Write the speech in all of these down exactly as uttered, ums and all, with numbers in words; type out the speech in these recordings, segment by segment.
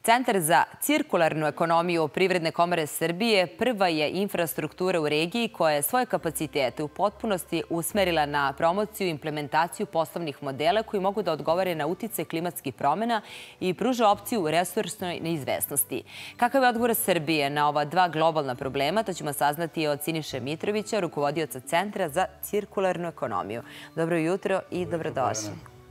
Centar za cirkularnu ekonomiju Privredne komore Srbije prva je infrastruktura u regiji koja je svoje kapacitete u potpunosti usmerila na promociju i implementaciju poslovnih modela koji mogu da odgovore na uticaj klimatskih promena i pruža opciju resursnoj neizvesnosti. Kakav je odgovor Srbije na ova dva globalna problema, to ćemo saznati od Siniše Mitrovića, rukovodioca Centra za cirkularnu ekonomiju. Dobro jutro i dobrodošli.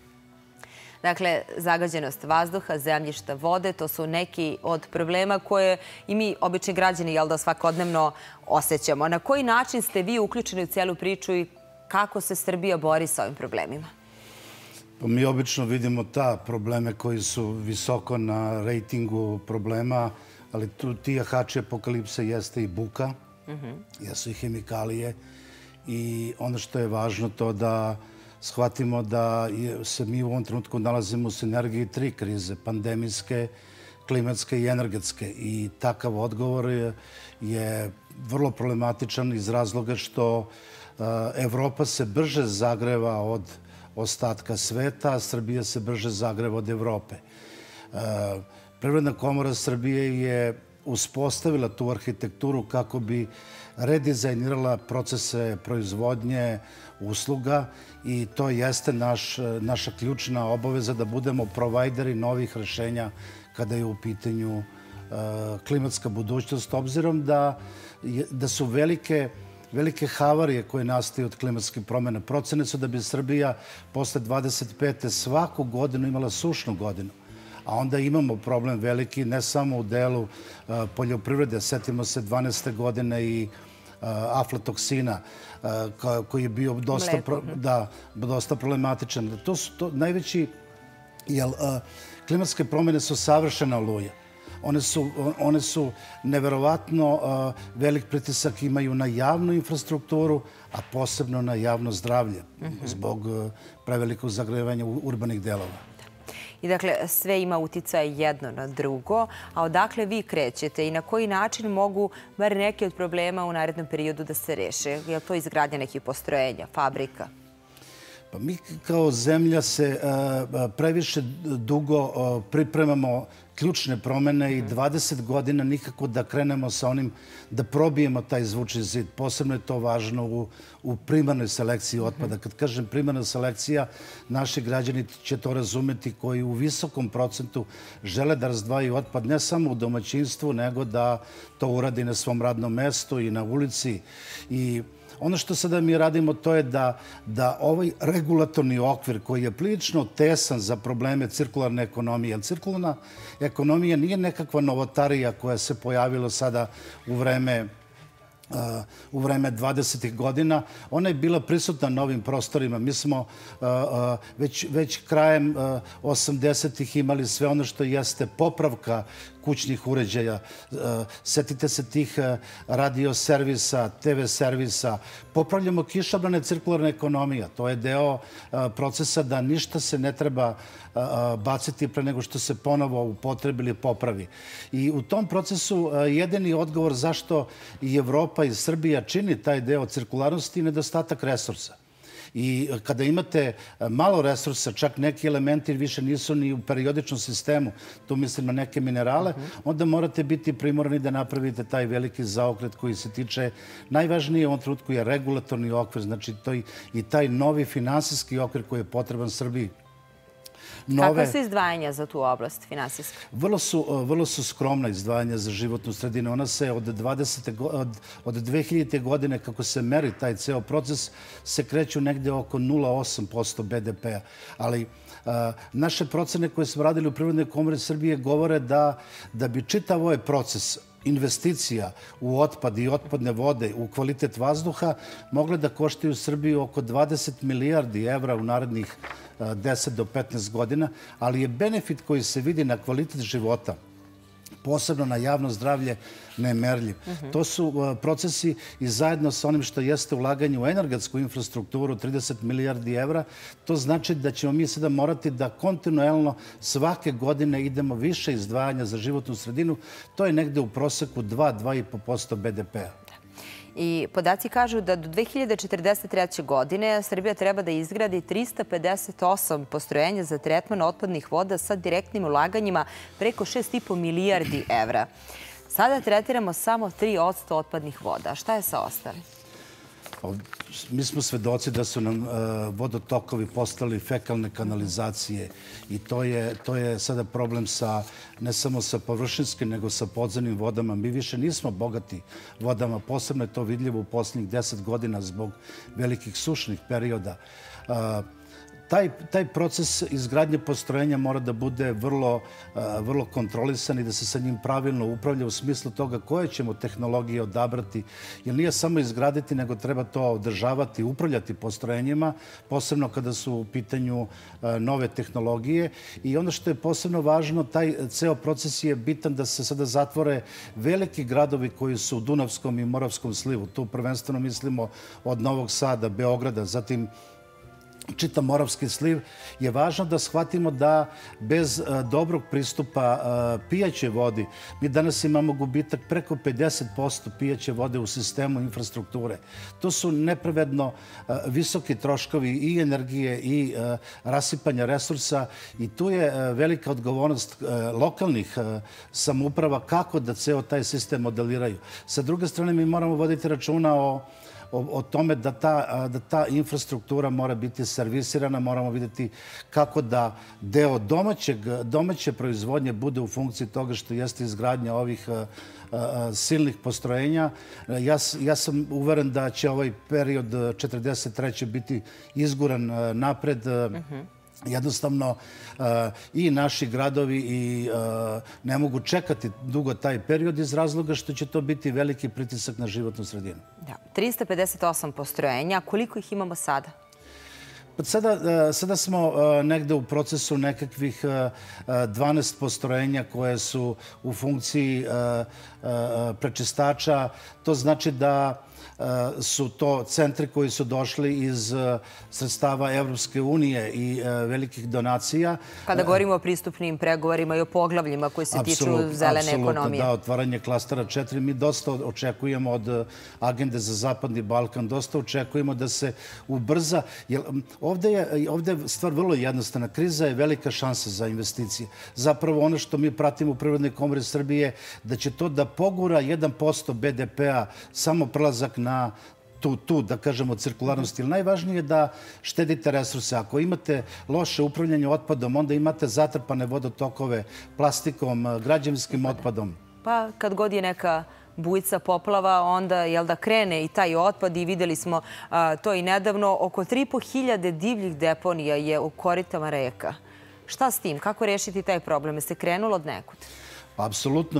Dakle, zagađenost vazduha, zemljišta, vode, to su neki od problema koje i mi, obični građani, jel da svakodnevno osjećamo. Na koji način ste vi uključeni u cijelu priču i kako se Srbija bori sa ovim problemima? Mi obično vidimo ta probleme koji su visoko na rejtingu problema, ali ti jahači apokalipse jeste i buka, jesu i hemikalije i ono što je važno to da shvatimo da se mi u ovom trenutku nalazimo u sinergiji tri krize, pandemijske, klimatske i energetske. I takav odgovor je vrlo problematičan iz razloga što Evropa se brže zagreva od ostatka sveta, a Srbija se brže zagreva od Evrope. Privredna komora Srbije je uspostavila tu arhitekturu kako bi redizajnirala procese proizvodnje usluga i to jeste naša ključna obaveza da budemo provajderi novih rešenja kada je u pitanju klimatska budućnost, obzirom da su velike velike havarije koje nastaju od klimatskih promjena. Procene su da bi Srbija posle dvadeset pete svaku godinu imala sušnu godinu. A onda imamo problem veliki ne samo u delu poljoprivrede. Setimo se dvanaeste godine i aflatoksina koji je bio dosta problematičan. To su najveći, jer klimatske promjene su savršena oluja. One su neverovatno velik pritisak imaju na javnu infrastrukturu, a posebno na javno zdravlje zbog prevelikog zagrevanja urbanih delova. I dakle, sve ima uticaj jedno na drugo, a odakle vi krećete i na koji način mogu bar neki od problema u narednom periodu da se reše? Je li to izgradnja nekih postrojenja, fabrika? Pa mi kao zemlja se previše dugo pripremamo ključne promjene i dvadeset godina nikako da krenemo sa onim da probijemo taj zvučni zid. Posebno je to važno u primarnoj selekciji otpada. Kad kažem primarna selekcija, naši građani će to razumeti koji u visokom procentu žele da razdvajaju otpad ne samo u domaćinstvu, nego da to uradi na svom radnom mestu i na ulici. I ono što sada mi radimo to je da ovaj regulatorni okvir koji je prilično tesan za probleme cirkularne ekonomije, jer cirkularna ekonomija nije nekakva novotarija koja se pojavila sada u vreme u vreme dvadesetih godina. Ona je bila prisutna na ovim prostorima. Mi smo već krajem osamdesetih imali sve ono što jeste popravka kućnih uređaja. Setite se tih radio servisa, te ve servisa. Popravljamo kišobrane, cirkularna ekonomija. To je deo procesa da ništa se ne treba baciti pre nego što se ponovo upotrebi ili popravi. I u tom procesu jedini odgovor zašto i Evropa i Srbija čini taj deo cirkularnosti je nedostatak resursa. I kada imate malo resursa, čak neki elementi više nisu ni u periodičnom sistemu, tu mislim na neke minerale, onda morate biti primorani da napravite taj veliki zaokret koji se tiče, najvažnije u ovom trenutku je regulatorni okvir, znači i taj novi finansijski okvir koji je potreban Srbiji. Kakve su izdvajanja za tu oblast finansijska? Vrlo su skromna izdvajanja za životnu sredinu. Ona se od dve hiljadite godine, kako se meri taj ceo proces, se kreću negde oko nula zarez osam posto be de pe a. Ali naše procene koje smo radili u Privrednoj komori Srbije govore da bi čitav ovaj proces investicija u otpad i otpadne vode, u kvalitet vazduha, mogle da koštaju Srbiju oko dvadeset milijardi evra u narednih deset do petnaest godina, ali je benefit koji se vidi na kvalitet života, posebno na javno zdravlje, nemerljiv. To su procesi i zajedno sa onim što jeste ulaganje u energetsku infrastrukturu, trideset milijardi evra, to znači da ćemo mi sada morati da kontinuelno svake godine idemo više izdvajanja za životnu sredinu. To je negde u proseku dva do dva i po posto be de pe a. I podaci kažu da do dve hiljade četrdeset treće. godine Srbija treba da izgradi trista pedeset osam postrojenja za tretman otpadnih voda sa direktnim ulaganjima preko šest i po milijardi evra. Sada tretiramo samo tri posto otpadnih voda. Šta je sa ostalim? Mi smo svedoci da su nam vodotokovi postali fekalne kanalizacije i to je, to je sada problem sa, ne samo sa površinskim, nego sa podzemnim vodama. Mi više nismo bogati vodama. Posebno je to vidljivo u posljednjih deset godina zbog velikih sušnih perioda. Taj, taj proces izgradnje postrojenja mora da bude vrlo, vrlo kontrolisan i da se sa njim pravilno upravlja u smislu toga koje ćemo tehnologije odabrati. Jer nije samo izgraditi, nego treba to održavati, upravljati postrojenjima, posebno kada su u pitanju nove tehnologije. I ono što je posebno važno, taj ceo proces je bitan da se sada zatvore veliki gradovi koji su u Dunavskom i Moravskom slivu. Tu prvenstveno mislimo od Novog Sada, Beograda, zatim čitav Moravski sliv, je važno da shvatimo da bez dobrog pristupa pijaćoj vodi, mi danas imamo gubitak preko pedeset posto pijaće vode u sistemu infrastrukture. To su nepravedno visoki troškovi i energije i rasipanja resursa i tu je velika odgovornost lokalnih samouprava kako da ceo taj sistem modeliraju. Sa druge strane, mi moramo voditi računa o o tome da ta, da ta infrastruktura mora biti servisirana, moramo vidjeti kako da deo domaćeg, domaće proizvodnje bude u funkciji toga što jeste izgradnja ovih silnih postrojenja. Ja, ja sam uveren da će ovaj period četrdeset treće biti izguran napred. Uh-huh. Jednostavno i naši gradovi i ne mogu čekati dugo taj period iz razloga što će to biti veliki pritisak na životnu sredinu. Da, trista pedeset osam postrojenja. Koliko ih imamo sada? Sada, sada smo negde u procesu nekakvih dvanaest postrojenja koje su u funkciji prečistača. To znači da su to centri koji su došli iz sredstava Evropske unije i velikih donacija. Kada govorimo o pristupnim pregovorima i o poglavljima koji se tiču zelene ekonomije. Apsolutno, da, otvaranje klastera četiri. Mi dosta očekujemo od agende za Zapadni Balkan, dosta očekujemo da se ubrza. Ovde je, ovde je stvar vrlo jednostavna. Kriza je velika šansa za investicije. Zapravo ono što mi pratimo u Privrednoj komori Srbije, da će to da pogura jedan posto be de pea samo prelazak na tu, tu, da kažemo, cirkularnost. Ili najvažnije je da štedite resurse. Ako imate loše upravljanje otpadom, onda imate zatrpane vodotokove plastikom, građevinskim otpadom. Pa kad god je neka bujica, poplava, onda jel da krene i taj otpad i videli smo a, to i nedavno. Oko tri i po hiljade divljih deponija je u koritama reka. Šta s tim? Kako rešiti taj problem? Je se krenulo od nekud? Apsolutno.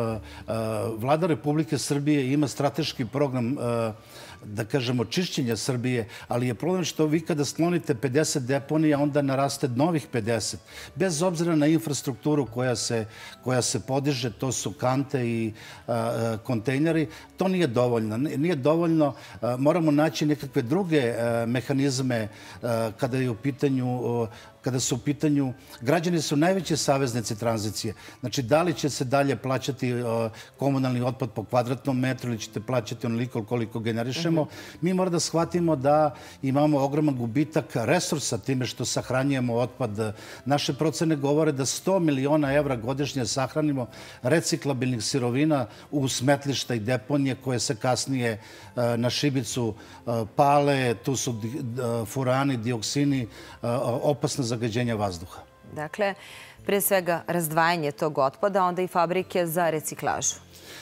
Vlada Republike Srbije ima strateški program, da kažemo, čišćenja Srbije, ali je problem što vi kada sklonite pedeset deponija, onda naraste novih pedeset. Bez obzira na infrastrukturu koja se, koja se podiže, to su kante i a, kontejneri, to nije dovoljno. Nije dovoljno, a, moramo naći nekakve druge a, mehanizme a, kada je u pitanju a, kada su u pitanju, građani su najveći saveznici tranzicije. Znači, da li će se dalje plaćati komunalni otpad po kvadratnom metru ili ćete plaćati onoliko koliko generišemo. Mi moramo da shvatimo da imamo ogroman gubitak resursa time što sahranjujemo otpad. Naše procene govore da sto miliona evra godišnje sahranimo reciklabilnih sirovina u smetlišta i deponije koje se kasnije na šibicu pale. Tu su furani, dioksini, opasna zagađenja vazduha. Dakle, pre svega razdvajanje tog otpada, onda i fabrike za reciklažu.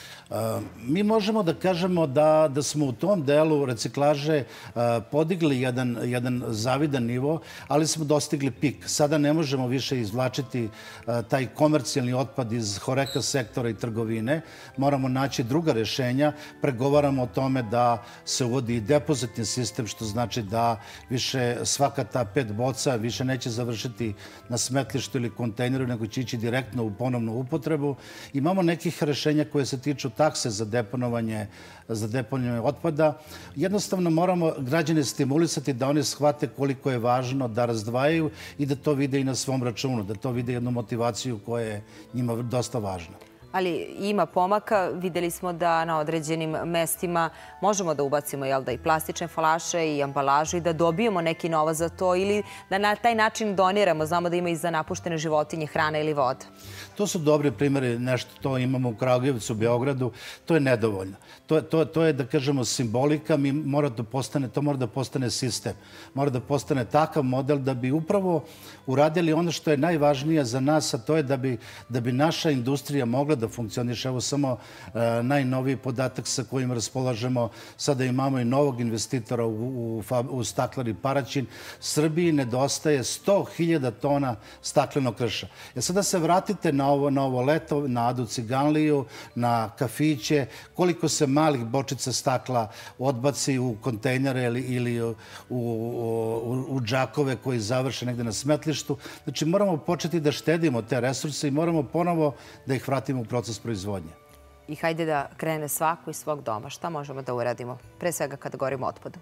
Mi možemo da kažemo da, da smo u tom delu reciklaže podigli jedan, jedan zavidan nivo, ali smo dostigli pik. Sada ne možemo više izvlačiti taj komercijalni otpad iz horeka sektora i trgovine. Moramo naći druga rešenja. Pregovaramo o tome da se uvodi i depozitni sistem, što znači da više svaka ta pet boca više neće završiti na smetlištu ili kontejneru, nego će ići direktno u ponovnu upotrebu. Imamo nekih rešenja koje se tiču takse za deponovanje, za deponovanje otpada. Jednostavno moramo građane stimulisati da oni shvate koliko je važno da razdvajaju i da to vide i na svom računu, da to vide jednu motivaciju koja je njima dosta važna. Ali ima pomaka. Videli smo da na određenim mestima možemo da ubacimo jel, da i plastične falaše i ambalažu i da dobijemo neki novac za to ili da na taj način doniramo. Znamo da ima i za napuštene životinje hrana ili voda. To su dobri primjeri, nešto to imamo u Kragujevcu, u Beogradu. To je nedovoljno. To, to, to je, da kažemo, simbolika. Mi mora da postane, to mora da postane sistem. Mora da postane takav model da bi upravo uradili ono što je najvažnije za nas, a to je da bi, da bi naša industrija mogla da funkcioniše. Evo samo e, najnoviji podatak sa kojim raspolažemo. Sada imamo i novog investitora u, u, u staklari Paraćin. Srbiji nedostaje sto hiljada tona staklenog krša. Ja sada se vratite na ovo, na ovo leto, na Adu Ciganliju, na kafiće, koliko se malih bočica stakla odbaci u kontejnere ili, ili u, u, u, u džakove koji završe negde na smetlištu. Znači moramo početi da štedimo te resurse i moramo ponovo da ih vratimo u proces proizvodnje. I hajde da krene svako iz svog doma. Šta možemo da uradimo? Pre svega kada govorimo o otpadu.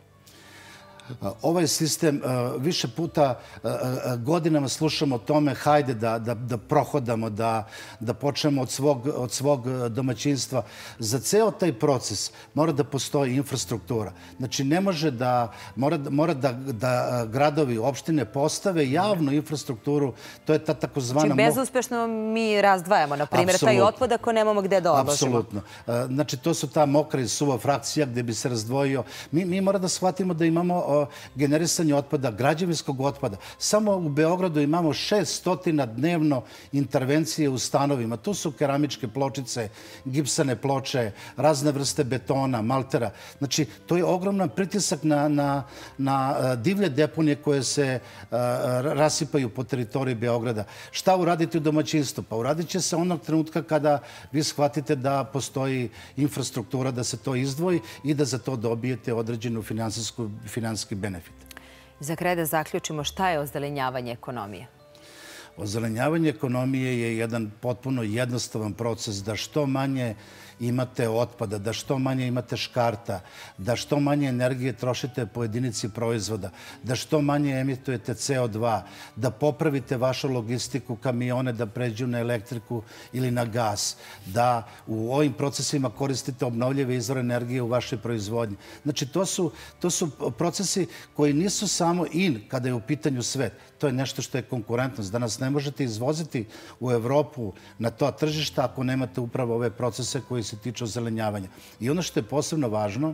Ovaj sistem više puta godinama slušamo o tome hajde da, da, da prohodamo, da, da počnemo od svog, od svog domaćinstva. Za ceo taj proces mora da postoji infrastruktura. Znači ne može da, mora, mora da, da gradovi, opštine postave javnu infrastrukturu, to je ta takozvana... Znači bezuspešno mi razdvajamo, na primjer, taj otpad ako nemamo gde da odložimo. Apsolutno. Znači to su ta mokra i suva frakcija gde bi se razdvojio. Mi, mi mora da shvatimo da imamo generisanje otpada, građevinskog otpada. Samo u Beogradu imamo šesto dnevno intervencije u stanovima. Tu su keramičke pločice, gipsane ploče, razne vrste betona, maltera. Znači, to je ogroman pritisak na, na, na divlje deponije koje se uh, rasipaju po teritoriji Beograda. Šta uraditi u domaćinstvu? Pa uradit će se onog trenutka kada vi shvatite da postoji infrastruktura, da se to izdvoji i da za to dobijete određenu finansijsku, finansijski benefit. Za kraj da zaključimo, šta je ozelenjavanje ekonomije? Ozelenjavanje ekonomije je jedan potpuno jednostavan proces da što manje imate otpada, da što manje imate škarta, da što manje energije trošite po jedinici proizvoda, da što manje emitujete C O dva, da popravite vašu logistiku, kamione da pređu na elektriku ili na gas, da u ovim procesima koristite obnovljive izvore energije u vašoj proizvodnji. Znači, to su, to su procesi koji nisu samo in kada je u pitanju svet. To je nešto što je konkurentnost. Danas ne možete izvoziti u Evropu na to tržišta ako nemate upravo ove procese koji se tiču ozelenjavanja. I ono što je posebno važno,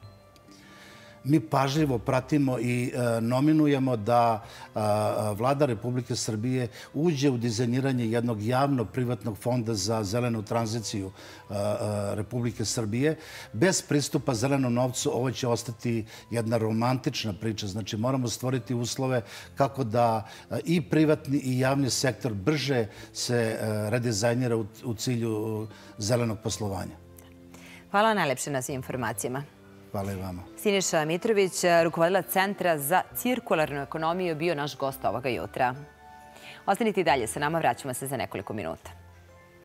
mi pažljivo pratimo i nominujemo da Vlada Republike Srbije uđe u dizajniranje jednog javno-privatnog fonda za zelenu tranziciju Republike Srbije. Bez pristupa zelenom novcu ovo će ostati jedna romantična priča. Znači moramo stvoriti uslove kako da i privatni i javni sektor brže se redizajnira u cilju zelenog poslovanja. Hvala najlepše na svim informacijama. Hvala i vama. Siniša Mitrović, rukovodilac Centra za cirkularnu ekonomiju, bio naš gost ovoga jutra. Ostanite i dalje sa nama, vraćamo se za nekoliko minuta.